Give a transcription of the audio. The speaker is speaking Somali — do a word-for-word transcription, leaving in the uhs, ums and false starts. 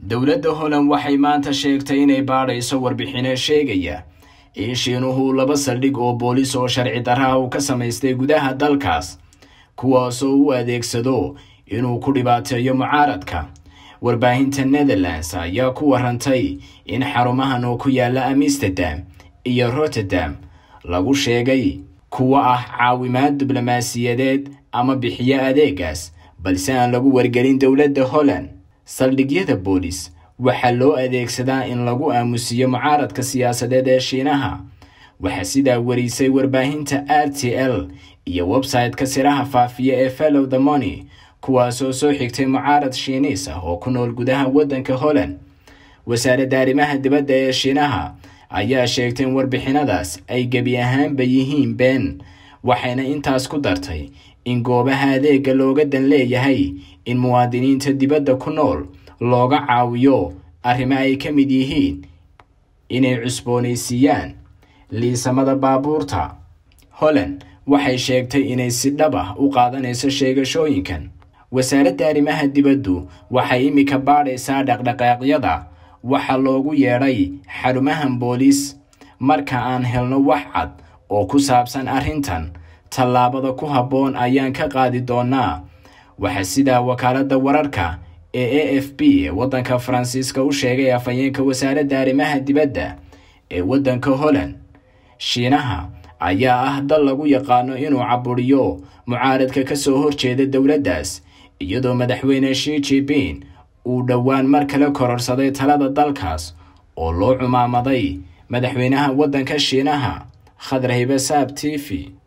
dowladda Holland waxay maanta sheegtay inay baadhayso warbixino sheegaya in Shiinuhu laba saldhig oo booliis oo sharci darro ah ka samaystay gudaha dalkaas kuwaas oo u adeegsado inuu ku dhibaateeyo mucaaradka. warbaahinta Netherlands ayaa ku warantay in xarumahan oo ku yaala Amsterdam iyo Rotterdam lagu sheegay kuwa ah caawimaad diblomaasiyadeed ama bixiya adeegaas, balse aan lagu wargelin dowladda Holland. saldhigyada booliis waxaa loo adeegsadaa in lagu aamusiyo mucaaradka siyaasadeed ee Shiinaha. waxaa sidaa warisay warbaahinta R T L iyo website-ka siraha faafiya ee Follow the Money, kuwaas oo soo xigtay mucaarad Shiineys ah oo ku nool gudaha waddanka Holland. wasaaradda arrimaha dibadda ee Shiinaha ayaa sheegtay in warbixinadaas ay gebi ahaanba yihiin been, waxayna intaas ku dartay in goobaha adeega looga dan leeyahay in muwaadiniinta dibadda ku nool looga caawiyo arrimo ay ka mid yihiin inay cusboonaysiiyaan liisamada baabuurta. Holland waxay sheegtay inay si dhab ah u qaadanayso sheegashooyinkan. wasaaradda arrimaha dibaddu waxay imika baadhaysaa dhaqdhaqaaqyada waxa loogu yeedhay xarumahan booliis. marka aan helno wax cad oo ku saabsan arrintan, tallaabada ku habboon ayaan ka qaadi doonaa. waxaa sidaa wakaaladda wararka ee A F P ee waddanka Faransiiska u sheegay afhayeenka wasaaradda arrimaha dibadda ee waddanka Holland. Shiinaha ayaa ah dal lagu yaqaano inuu caburiyo mucaaradka ka soo horjeeda dowladdaas, iyadoo madaxweyne Xi Jinping uu dhowaan mar kale kororsaday talada dalkaas oo loo cumaamaday madaxweynaha waddanka Shiinaha. Khadra Hibasaab T V.